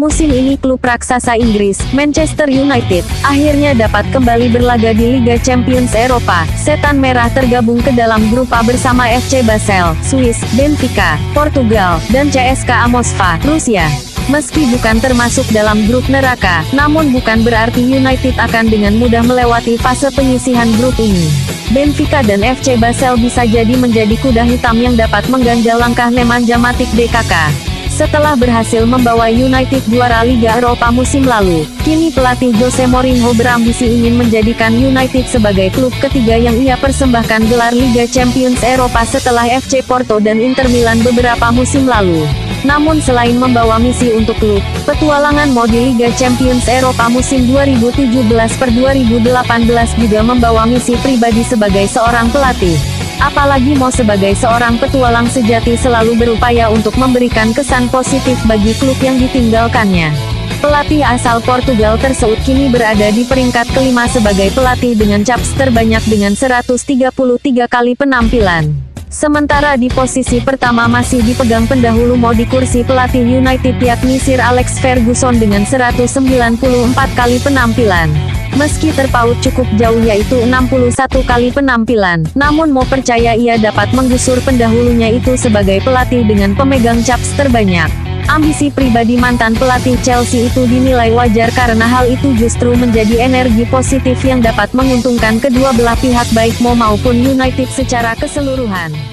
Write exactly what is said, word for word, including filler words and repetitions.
Musim ini klub raksasa Inggris, Manchester United, akhirnya dapat kembali berlaga di Liga Champions Eropa. Setan Merah tergabung ke dalam grup A bersama F C Basel, Swiss, Benfica, Portugal, dan C S K A Moskva, Rusia. Meski bukan termasuk dalam grup neraka, namun bukan berarti United akan dengan mudah melewati fase penyisihan grup ini. Benfica dan F C Basel bisa jadi menjadi kuda hitam yang dapat mengganjal langkah Nemanja Matic D K K. Setelah berhasil membawa United juara Liga Eropa musim lalu, kini pelatih Jose Mourinho berambisi ingin menjadikan United sebagai klub ketiga yang ia persembahkan gelar Liga Champions Eropa setelah F C Porto dan Inter Milan beberapa musim lalu. Namun selain membawa misi untuk klub, petualangan Mo di Liga Champions Eropa musim dua ribu tujuh belas per dua ribu delapan belas juga membawa misi pribadi sebagai seorang pelatih. Apalagi Mo sebagai seorang petualang sejati selalu berupaya untuk memberikan kesan positif bagi klub yang ditinggalkannya. Pelatih asal Portugal tersebut kini berada di peringkat kelima sebagai pelatih dengan caps terbanyak dengan seratus tiga puluh tiga kali penampilan. Sementara di posisi pertama masih dipegang pendahulu Mo di kursi pelatih United yakni Sir Alex Ferguson dengan seratus sembilan puluh empat kali penampilan. Meski terpaut cukup jauh yaitu enam puluh satu kali penampilan, namun Mo percaya ia dapat menggusur pendahulunya itu sebagai pelatih dengan pemegang caps terbanyak. Ambisi pribadi mantan pelatih Chelsea itu dinilai wajar karena hal itu justru menjadi energi positif yang dapat menguntungkan kedua belah pihak baik Mo maupun United secara keseluruhan.